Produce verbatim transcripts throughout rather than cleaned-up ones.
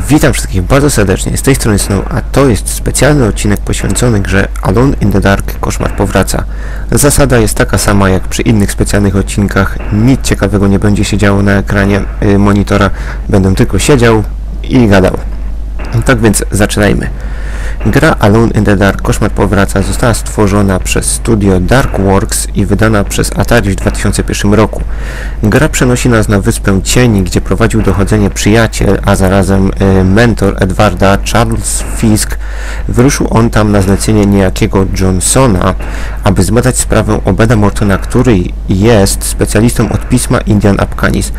Witam wszystkich bardzo serdecznie, z tej strony Snow, a to jest specjalny odcinek poświęcony grze Alone in the Dark Koszmar powraca. Zasada jest taka sama jak przy innych specjalnych odcinkach, nic ciekawego nie będzie się działo na ekranie y, monitora, będę tylko siedział i gadał. Tak więc zaczynajmy. Gra Alone in the Dark Koszmar powraca została stworzona przez studio Darkworks i wydana przez Atari w dwa tysiące pierwszym roku. Gra przenosi nas na wyspę Cieni, gdzie prowadził dochodzenie przyjaciel, a zarazem y, mentor Edwarda, Charles Fisk. Wyruszył on tam na zlecenie niejakiego Johnsona, aby zbadać sprawę Obeda Mortona, który jest specjalistą od pisma Indian Apkanis.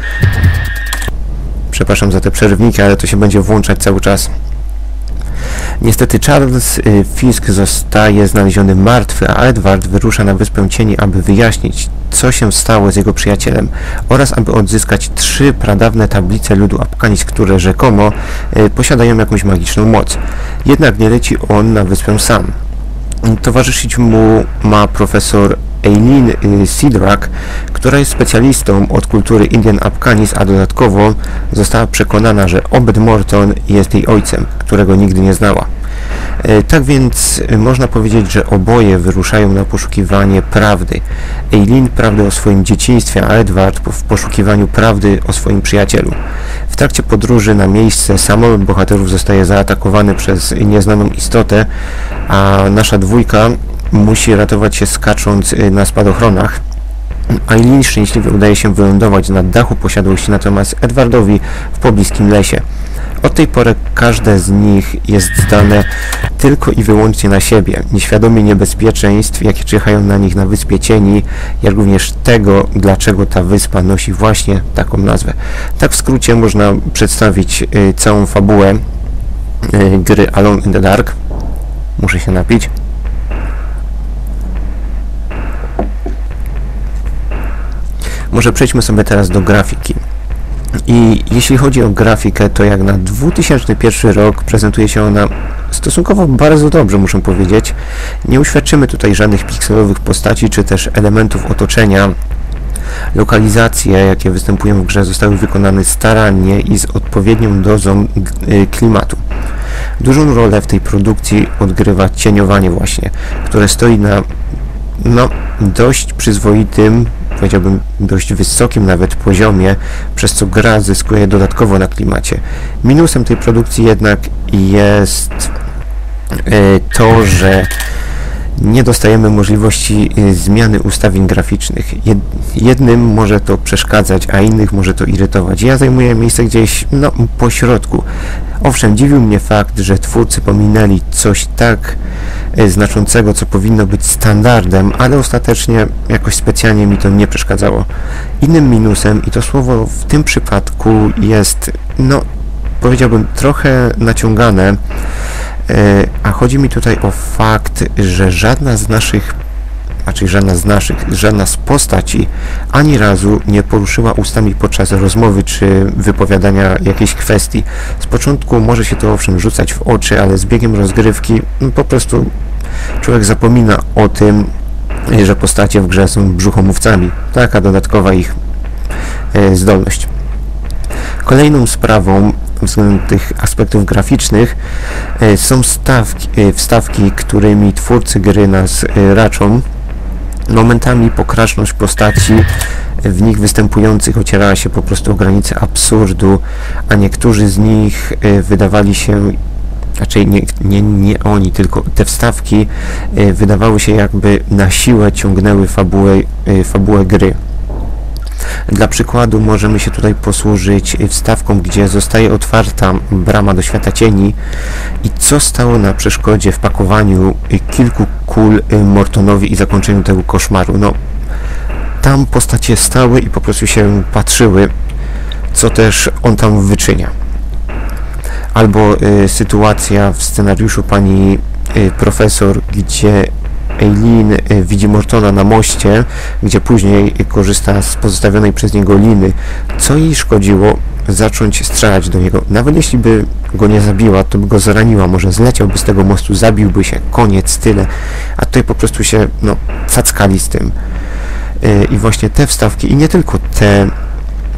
Przepraszam za te przerywniki, ale to się będzie włączać cały czas. Niestety Charles y, Fisk zostaje znaleziony martwy, a Edward wyrusza na wyspę Cieni, aby wyjaśnić, co się stało z jego przyjacielem oraz aby odzyskać trzy pradawne tablice ludu Apkanis, które rzekomo y, posiadają jakąś magiczną moc. Jednak nie leci on na wyspę sam. Towarzyszyć mu ma profesor Eileen y, Sidrak, która jest specjalistą od kultury Indian Apkanis, a dodatkowo została przekonana, że Obed Morton jest jej ojcem, którego nigdy nie znała. E, tak więc y, można powiedzieć, że oboje wyruszają na poszukiwanie prawdy. Eileen prawdy o swoim dzieciństwie, a Edward po, w poszukiwaniu prawdy o swoim przyjacielu. W trakcie podróży na miejsce samolot bohaterów zostaje zaatakowany przez nieznaną istotę, a nasza dwójka musi ratować się skacząc na spadochronach. Eileen szczęśliwie udaje się wylądować na dachu posiadłości, natomiast Edwardowi w pobliskim lesie. Od tej pory każde z nich jest zdane tylko i wyłącznie na siebie, nieświadomie niebezpieczeństw, jakie czyhają na nich na wyspie Cieni, jak również tego, dlaczego ta wyspa nosi właśnie taką nazwę. Tak w skrócie można przedstawić y, całą fabułę y, gry Alone in the Dark. Muszę się napić. Może przejdźmy sobie teraz do grafiki. I jeśli chodzi o grafikę, to jak na dwa tysiące pierwszy rok prezentuje się ona stosunkowo bardzo dobrze, muszę powiedzieć. Nie uświadczymy tutaj żadnych pikselowych postaci, czy też elementów otoczenia. Lokalizacje, jakie występują w grze, zostały wykonane starannie i z odpowiednią dozą klimatu. Dużą rolę w tej produkcji odgrywa cieniowanie właśnie, które stoi na no, dość przyzwoitym, powiedziałbym dość wysokim nawet poziomie, przez co gra zyskuje dodatkowo na klimacie. Minusem tej produkcji jednak jest y, to, że nie dostajemy możliwości y, zmiany ustawień graficznych. Jed, jednym może to przeszkadzać, a innych może to irytować. Ja zajmuję miejsce gdzieś no, po środku. Owszem, dziwił mnie fakt, że twórcy pominęli coś tak y, znaczącego, co powinno być standardem, ale ostatecznie jakoś specjalnie mi to nie przeszkadzało. Innym minusem, i to słowo w tym przypadku jest, no, powiedziałbym, trochę naciągane, y, a chodzi mi tutaj o fakt, że żadna z naszych Znaczy żadna z naszych, żadna z postaci ani razu nie poruszyła ustami podczas rozmowy czy wypowiadania jakiejś kwestii. Z początku może się to owszem rzucać w oczy, ale z biegiem rozgrywki no, po prostu człowiek zapomina o tym, że postacie w grze są brzuchomówcami. Taka dodatkowa ich e, zdolność. Kolejną sprawą względem tych aspektów graficznych e, są stawki, e, wstawki, którymi twórcy gry nas e, raczą. Momentami pokraczność postaci w nich występujących ocierała się po prostu o granice absurdu, a niektórzy z nich y, wydawali się, raczej nie, nie, nie oni, tylko te wstawki y, wydawały się jakby na siłę ciągnęły fabułę, y, fabułę gry. Dla przykładu możemy się tutaj posłużyć wstawką, gdzie zostaje otwarta brama do świata cieni i co stało na przeszkodzie w pakowaniu kilku kul Mortonowi i zakończeniu tego koszmaru. No, tam postacie stały i po prostu się patrzyły, co też on tam wyczynia. Albo y, sytuacja w scenariuszu pani y, profesor, gdzie Eileen widzi Mortona na moście, gdzie później korzysta z pozostawionej przez niego liny. Co jej szkodziło zacząć strzelać do niego? Nawet jeśli by go nie zabiła, to by go zraniła, może zleciałby z tego mostu, zabiłby się, koniec, tyle. A tutaj po prostu się, no, cackali z tym. Yy, I właśnie te wstawki, i nie tylko te,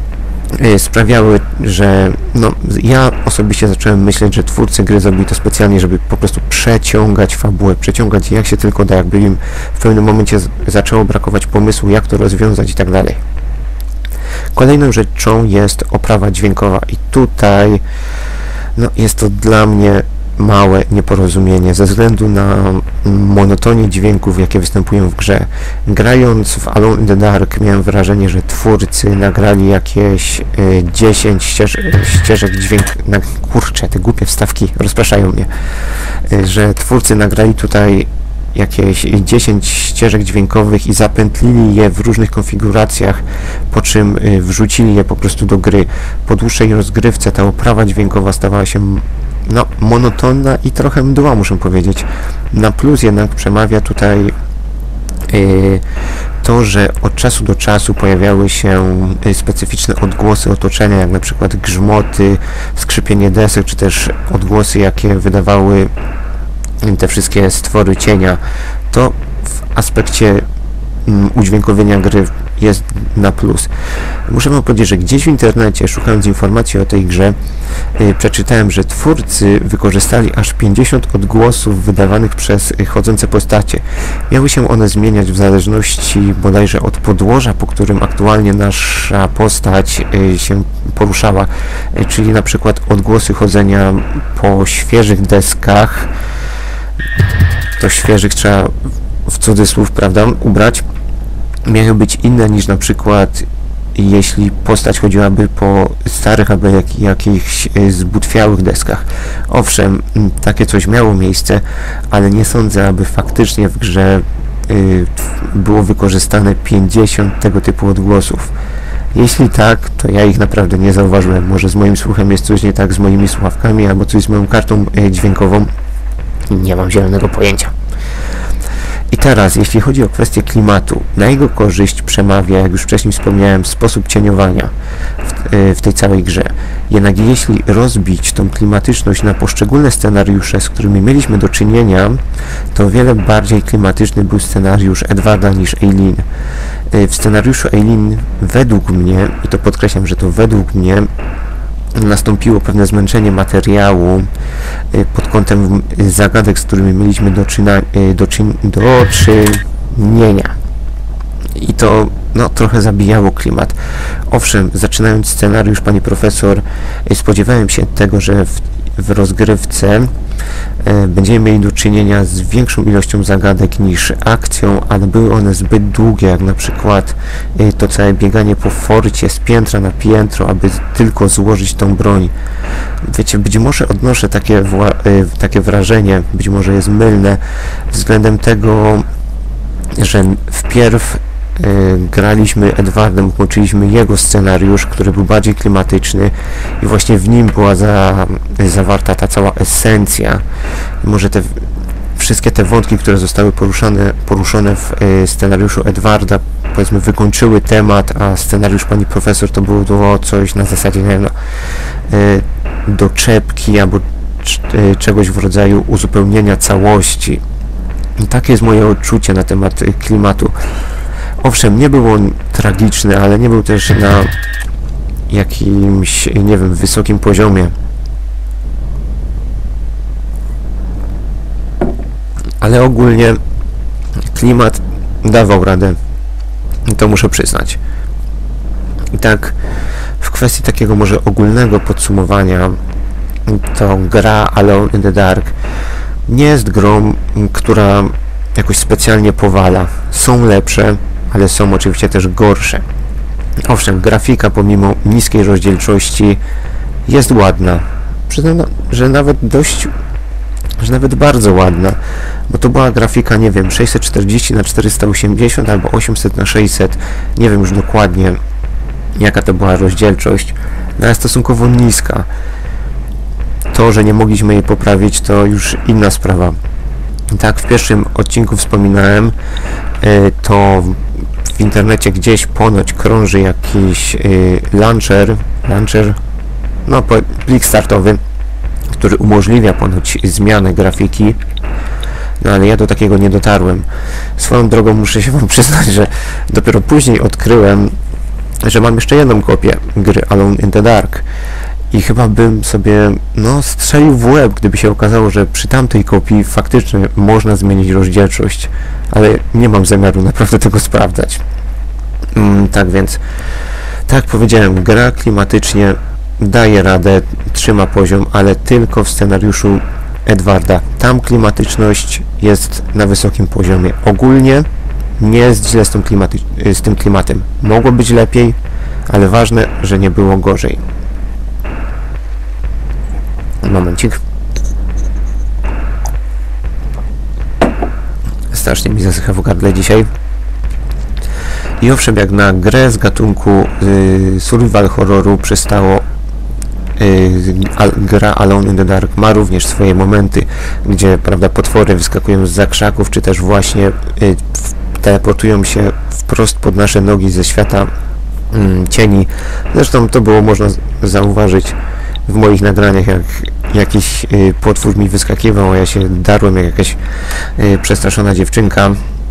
sprawiały, że no, ja osobiście zacząłem myśleć, że twórcy gry zrobili to specjalnie, żeby po prostu przeciągać fabułę, przeciągać jak się tylko da, jakby im w pewnym momencie z- zaczęło brakować pomysłu, jak to rozwiązać i tak dalej. Kolejną rzeczą jest oprawa dźwiękowa i tutaj no, jest to dla mnie małe nieporozumienie ze względu na monotonię dźwięków, jakie występują w grze. Grając w Alone in the Dark miałem wrażenie, że twórcy nagrali jakieś y, dziesięć ścież ścieżek dźwięk... Na, kurczę, te głupie wstawki rozpraszają mnie. Y, że twórcy nagrali tutaj jakieś dziesięć ścieżek dźwiękowych i zapętlili je w różnych konfiguracjach, po czym y, wrzucili je po prostu do gry. Po dłuższej rozgrywce ta oprawa dźwiękowa stawała się no, monotonna i trochę mdła, muszę powiedzieć. Na plus jednak przemawia tutaj yy, to, że od czasu do czasu pojawiały się yy, specyficzne odgłosy otoczenia, jak na przykład grzmoty, skrzypienie desek, czy też odgłosy, jakie wydawały yy, te wszystkie stwory cienia. To w aspekcie yy, udźwiękowienia gry jest na plus. Muszę wam powiedzieć, że gdzieś w internecie, szukając informacji o tej grze, yy, przeczytałem, że twórcy wykorzystali aż pięćdziesiąt odgłosów wydawanych przez yy, chodzące postacie. Miały się one zmieniać w zależności bodajże od podłoża, po którym aktualnie nasza postać yy, się poruszała, yy, czyli na przykład odgłosy chodzenia po świeżych deskach, to świeżych trzeba w cudzysłów, prawda, ubrać, miały być inne niż na przykład jeśli postać chodziłaby po starych albo jak, jakichś zbutwiałych deskach. Owszem, takie coś miało miejsce, ale nie sądzę, aby faktycznie w grze y, było wykorzystane pięćdziesiąt tego typu odgłosów. Jeśli tak, to ja ich naprawdę nie zauważyłem. Może z moim słuchem jest coś nie tak, z moimi słuchawkami, albo coś z moją kartą y, dźwiękową. Nie mam zielonego pojęcia. I teraz, jeśli chodzi o kwestię klimatu, na jego korzyść przemawia, jak już wcześniej wspomniałem, sposób cieniowania w, w tej całej grze. Jednak jeśli rozbić tą klimatyczność na poszczególne scenariusze, z którymi mieliśmy do czynienia, to o wiele bardziej klimatyczny był scenariusz Edwarda niż Eileen. W scenariuszu Eileen według mnie, i to podkreślam, że to według mnie, nastąpiło pewne zmęczenie materiału y, pod kątem zagadek, z którymi mieliśmy do, czyna, y, do, czyn, do czynienia. I to no, trochę zabijało klimat. Owszem, zaczynając scenariusz, pani profesor, y, spodziewałem się tego, że w, w rozgrywce y, będziemy mieli do czynienia z większą ilością zagadek niż akcją, ale były one zbyt długie, jak na przykład y, to całe bieganie po forcie z piętra na piętro, aby tylko złożyć tą broń. Wiecie, być może odnoszę takie, y, takie wrażenie, być może jest mylne, względem tego, że wpierw y, graliśmy Edwardem, ukończyliśmy jego scenariusz, który był bardziej klimatyczny i właśnie w nim była za, zawarta ta cała esencja. I może te wszystkie te wątki, które zostały poruszane, poruszone w y, scenariuszu Edwarda, powiedzmy, wykończyły temat, a scenariusz pani profesor to było, było coś na zasadzie, nie wiem, no, y, doczepki albo y, czegoś w rodzaju uzupełnienia całości. I takie jest moje odczucie na temat y, klimatu. Owszem, nie był on tragiczny, ale nie był też na jakimś, nie wiem, wysokim poziomie. Ale ogólnie klimat dawał radę. To muszę przyznać. I tak w kwestii takiego może ogólnego podsumowania, to gra Alone in the Dark nie jest grą, która jakoś specjalnie powala. Są lepsze, ale są oczywiście też gorsze. Owszem, grafika pomimo niskiej rozdzielczości jest ładna. Przyznam, że nawet dość, że nawet bardzo ładna, bo to była grafika, nie wiem, sześćset czterdzieści na czterysta osiemdziesiąt albo osiemset na sześćset, nie wiem już dokładnie jaka to była rozdzielczość, no ale stosunkowo niska. To, że nie mogliśmy jej poprawić, to już inna sprawa. Tak, w pierwszym odcinku wspominałem, to w internecie gdzieś ponoć krąży jakiś launcher, launcher, no plik startowy, który umożliwia ponoć zmianę grafiki, no ale ja do takiego nie dotarłem. Swoją drogą muszę się wam przyznać, że dopiero później odkryłem, że mam jeszcze jedną kopię gry Alone in the Dark i chyba bym sobie no strzelił w łeb, gdyby się okazało, że przy tamtej kopii faktycznie można zmienić rozdzielczość, ale nie mam zamiaru naprawdę tego sprawdzać. Mm, tak więc, tak jak powiedziałem, gra klimatycznie daje radę, trzyma poziom, ale tylko w scenariuszu Edwarda. Tam klimatyczność jest na wysokim poziomie. Ogólnie nie jest źle z tym, klimaty- z tym klimatem. Mogło być lepiej, ale ważne, że nie było gorzej. Momencik. Strasznie mi zasycha w gardle dzisiaj. I owszem, jak na grę z gatunku y, survival horroru przystało, y, a, gra Alone in the Dark ma również swoje momenty, gdzie, prawda, potwory wyskakują z zakrzaków, czy też właśnie y, teleportują się wprost pod nasze nogi ze świata y, cieni. Zresztą to było można zauważyć w moich nagraniach, jak jakiś y, potwór mi wyskakiwał, a ja się darłem jak jakaś y, przestraszona dziewczynka.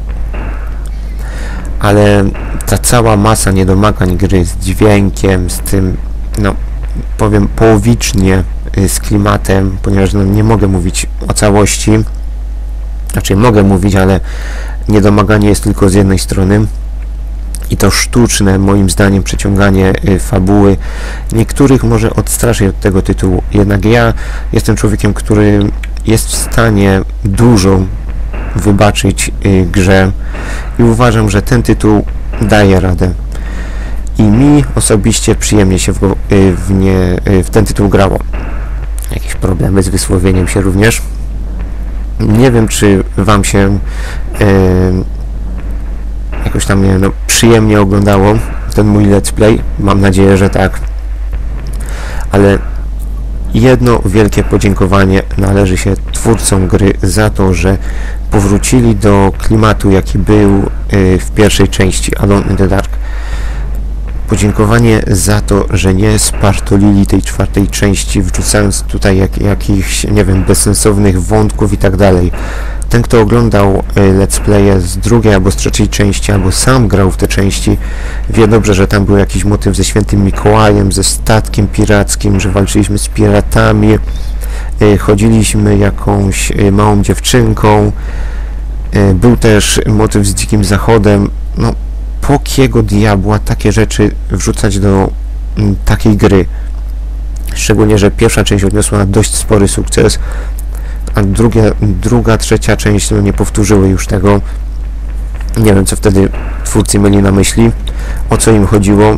Ale ta cała masa niedomagań gry z dźwiękiem, z tym, no powiem połowicznie, y, z klimatem, ponieważ no, nie mogę mówić o całości, znaczy mogę mówić, ale niedomaganie jest tylko z jednej strony. I to sztuczne, moim zdaniem, przeciąganie y, fabuły niektórych może odstraszyć od tego tytułu. Jednak ja jestem człowiekiem, który jest w stanie dużo wybaczyć y, grze i uważam, że ten tytuł daje radę. I mi osobiście przyjemnie się w, go, y, w, nie, y, w ten tytuł grało. Jakieś problemy z wysłowieniem się również. Nie wiem, czy wam się y, jakoś tam mnie, no, przyjemnie oglądało ten mój let's play. Mam nadzieję, że tak. Ale jedno wielkie podziękowanie należy się twórcom gry za to, że powrócili do klimatu, jaki był y, w pierwszej części Alone in the Dark. Podziękowanie za to, że nie spartolili tej czwartej części, wrzucając tutaj jak, jakichś, nie wiem, bezsensownych wątków i tak dalej. Ten, kto oglądał y, let's playe z drugiej albo z trzeciej części, albo sam grał w te części, wie dobrze, że tam był jakiś motyw ze Świętym Mikołajem, ze statkiem pirackim, że walczyliśmy z piratami, y, chodziliśmy jakąś y, małą dziewczynką, y, był też motyw z Dzikim Zachodem. No, po kiego diabła takie rzeczy wrzucać do y, takiej gry? Szczególnie, że pierwsza część odniosła dość spory sukces, a druga, druga, trzecia część no, nie powtórzyły już tego. Nie wiem, co wtedy twórcy mieli na myśli, o co im chodziło,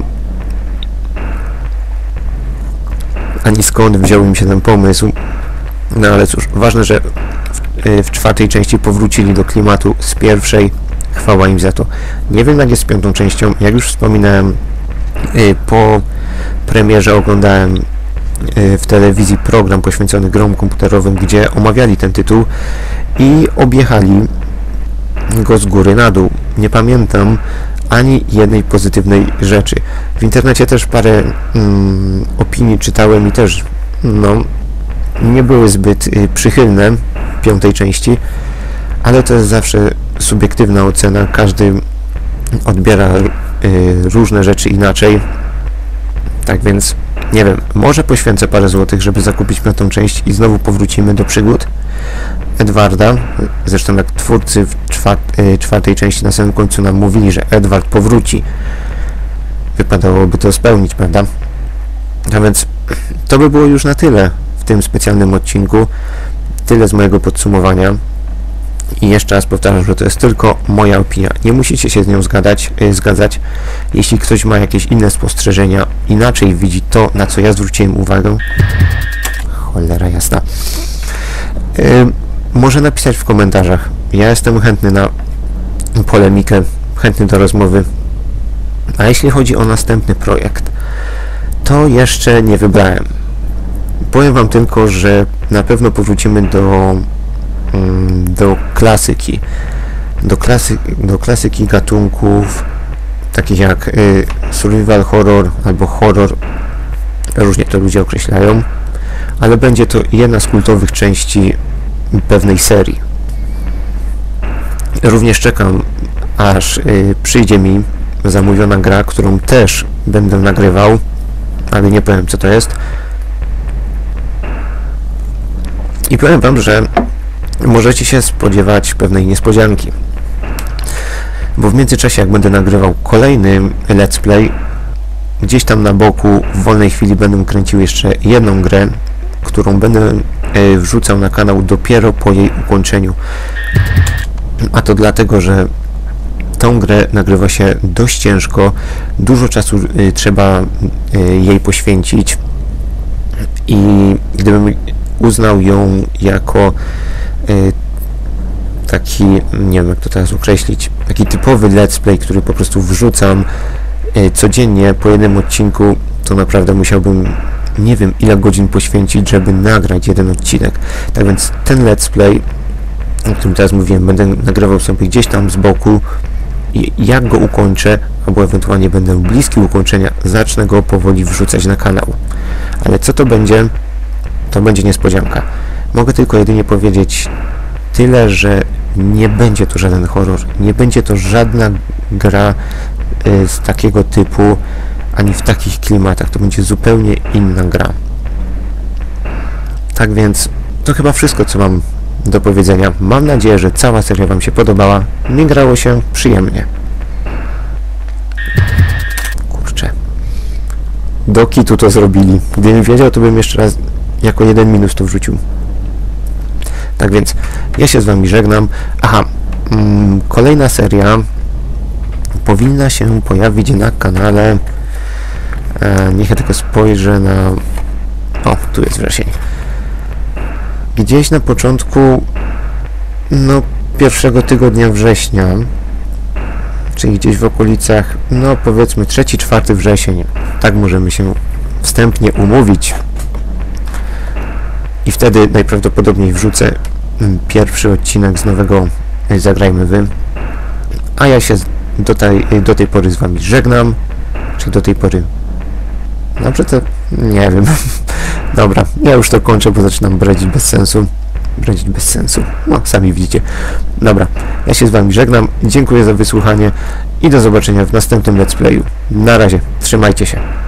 ani skąd wziął im się ten pomysł. No ale cóż, ważne, że w, w czwartej części powrócili do klimatu z pierwszej. Chwała im za to. Nie wiem, jak jest z piątą częścią. Jak już wspominałem, po premierze oglądałem w telewizji program poświęcony grom komputerowym, gdzie omawiali ten tytuł i objechali go z góry na dół. Nie pamiętam ani jednej pozytywnej rzeczy. W internecie też parę mm, opinii czytałem i też no, nie były zbyt y, przychylne piątej części, ale to jest zawsze subiektywna ocena. Każdy odbiera y, różne rzeczy inaczej. Tak więc nie wiem, może poświęcę parę złotych, żeby zakupić piątą część i znowu powrócimy do przygód Edwarda. Zresztą jak twórcy w czwart, y, czwartej części na samym końcu nam mówili, że Edward powróci. Wypadałoby to spełnić, prawda? A więc to by było już na tyle w tym specjalnym odcinku. Tyle z mojego podsumowania. I jeszcze raz powtarzam, że to jest tylko moja opinia. Nie musicie się z nią zgadać, yy, zgadzać. Jeśli ktoś ma jakieś inne spostrzeżenia, inaczej widzi to, na co ja zwróciłem uwagę, cholera jasna, yy, może napisać w komentarzach. Ja jestem chętny na polemikę, chętny do rozmowy. A jeśli chodzi o następny projekt, to jeszcze nie wybrałem. Powiem wam tylko, że na pewno powrócimy do do klasyki, do, klasy, do klasyki gatunków takich jak y, survival horror albo horror, różnie to ludzie określają, ale będzie to jedna z kultowych części pewnej serii. Również czekam, aż y, przyjdzie mi zamówiona gra, którą też będę nagrywał, ale nie powiem co to jest. I powiem wam, że możecie się spodziewać pewnej niespodzianki. Bo w międzyczasie, jak będę nagrywał kolejny let's play, gdzieś tam na boku w wolnej chwili będę kręcił jeszcze jedną grę, którą będę e, wrzucał na kanał dopiero po jej ukończeniu. A to dlatego, że tą grę nagrywa się dość ciężko, dużo czasu e, trzeba e, jej poświęcić i gdybym uznał ją jako e, taki, nie wiem jak to teraz określić, taki typowy let's play, który po prostu wrzucam e, codziennie po jednym odcinku, to naprawdę musiałbym nie wiem ile godzin poświęcić, żeby nagrać jeden odcinek. Tak więc ten let's play, o którym teraz mówiłem, będę nagrywał sobie gdzieś tam z boku i jak go ukończę, albo ewentualnie będę bliski ukończenia, zacznę go powoli wrzucać na kanał. Ale co to będzie? To będzie niespodzianka. Mogę tylko jedynie powiedzieć tyle, że nie będzie to żaden horror, nie będzie to żadna gra y, z takiego typu, ani w takich klimatach, to będzie zupełnie inna gra. Tak więc to chyba wszystko, co mam do powiedzenia. Mam nadzieję, że cała seria wam się podobała. Mi grało się przyjemnie. Kurczę. Do kitu to zrobili. Gdybym wiedział, to bym jeszcze raz jako jeden minus to wrzucił. Tak więc ja się z wami żegnam. Aha, mm, kolejna seria powinna się pojawić na kanale. E, niech ja tylko spojrzę na... O, tu jest wrzesień. Gdzieś na początku no pierwszego tygodnia września, czyli gdzieś w okolicach, no powiedzmy trzeci, czwarty wrzesień. Tak możemy się wstępnie umówić. I wtedy najprawdopodobniej wrzucę pierwszy odcinek z nowego Zagrajmy Wy. A ja się do tej, do tej pory z wami żegnam. Czy do tej pory... Dobrze, to nie wiem. Dobra, ja już to kończę, bo zaczynam bredzić bez sensu. Bredzić bez sensu. No, sami widzicie. Dobra, ja się z wami żegnam. Dziękuję za wysłuchanie i do zobaczenia w następnym let's playu. Na razie, trzymajcie się.